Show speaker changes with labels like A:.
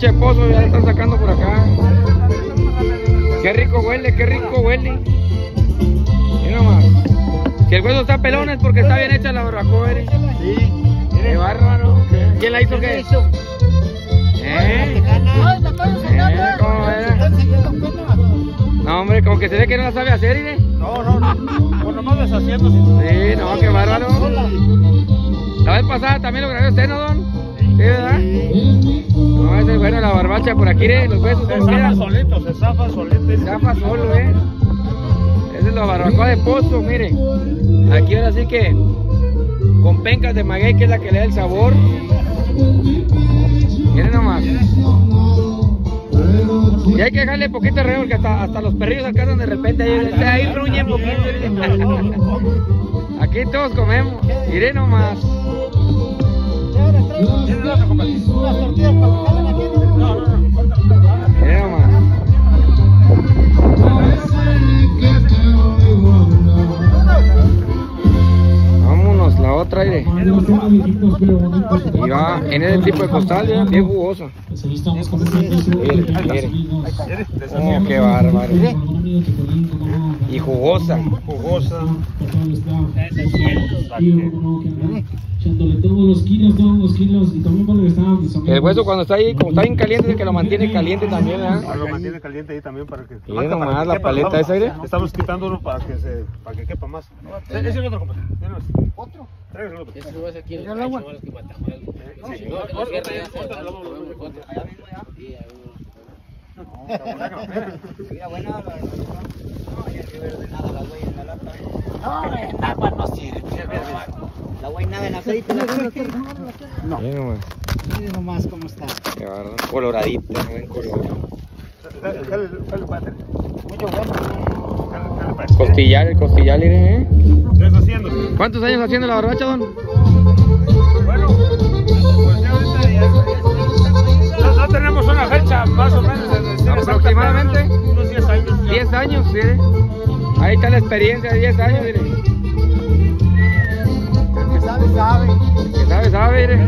A: barbacha de pozo, ya la están sacando por acá. Qué rico huele, qué rico huele. Mira nomás. Si el hueso está pelón es porque está bien hecha la barbacoa, ¿eh?
B: Sí.
A: Qué bárbaro. ¿Quién la hizo qué? ¿Cómo era? No, hombre, como que se ve que no la sabe hacer, ¿eh?
B: No. Por nomás deshaciéndose.
A: Sí, no, qué bárbaro. La vez pasada también lo grabé usted, ¿no, don? Sí, ¿verdad? No, ese es bueno, la barbacha por aquí, los huesos.
B: Se zafa solito, se zafa solito.
A: Se zafa solo, Esa es la barbacoa de pozo, miren. Aquí ahora sí que con pencas de maguey, que es la que le da el sabor. Miren nomás. Y hay que dejarle poquito alrededor, porque hasta los perrillos alcanzan de repente. Ahí ruñen poquito. Aquí todos comemos. Miren nomás. Miren nomás. Vámonos, la otra aire. Y va en ese tipo de costal, bien jugoso. Miren. Oh, qué bárbaro. Y jugosa. El hueso cuando está ahí, como está bien caliente, es el que lo mantiene caliente también, ¿verdad?
B: Lo mantiene caliente ahí también para que...
A: Miren nomás la paleta esa, aire.
B: Estamos quitándolo para que quepa más. Ese es el otro, compadre. ¿Otro? Trae el otro.
C: Ese lo vas aquí en el agua. Los que matamos.
D: Mira, buena la agua no sirve. La guaynaba en aceite. No.
A: Miren
D: nomás cómo está.
A: Qué bárbaro. Coloradita, buen color.
D: Mucho bueno.
A: Costillar, el costillar, miren,
B: Deshaciendo.
A: ¿Cuántos años haciendo la barbacha, don?
B: Bueno, pues ya ahorita no tenemos una fecha más o menos.
A: Aproximadamente
B: Unos 10 años.
A: 10 años, miren. Ahí está la experiencia de 10 años, miren.
D: El que sabe, sabe.
A: El que sabe, miren.